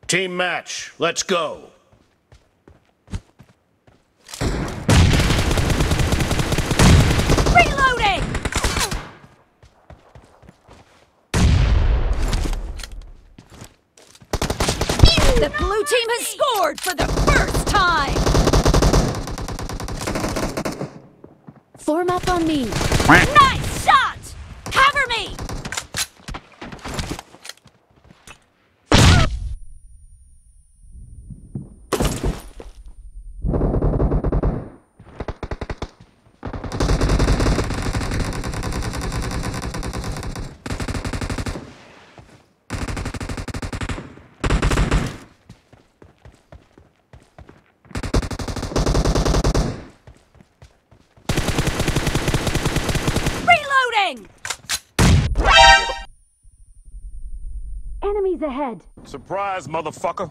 Team match, let's go. Reloading! The blue team has scored for the first time! Form up on me. Nice shot! Cover me! Enemies ahead. Surprise, motherfucker.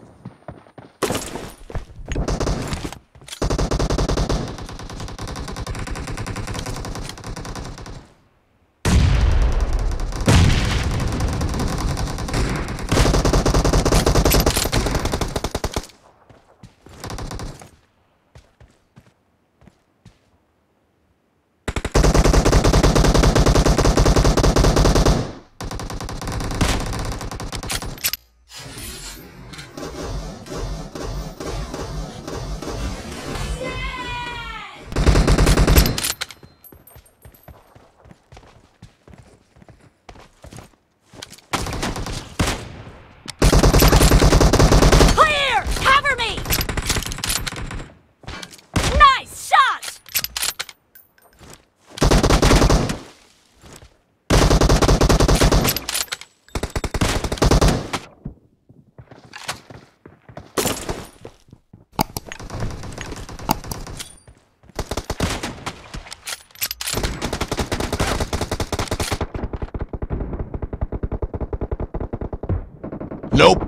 Nope.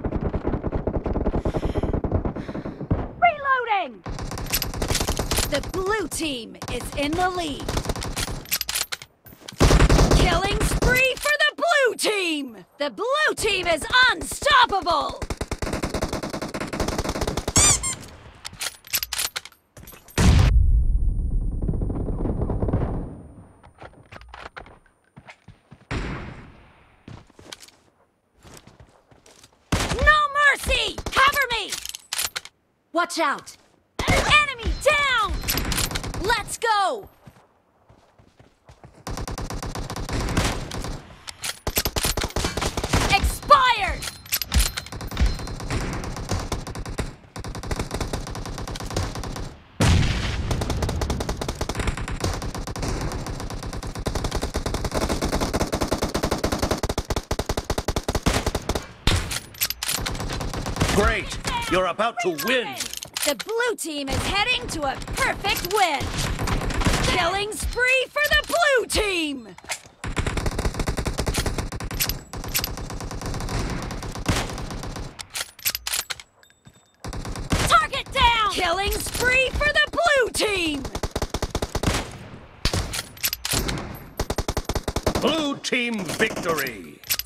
Reloading! The blue team is in the lead. Killing spree for the blue team! The blue team is unstoppable! Cover me! Watch out! Enemy down! Let's go! Expired! Great! You're about to win! The blue team is heading to a perfect win! Killing spree for the blue team! Target down! Killing spree for the blue team! Blue team victory!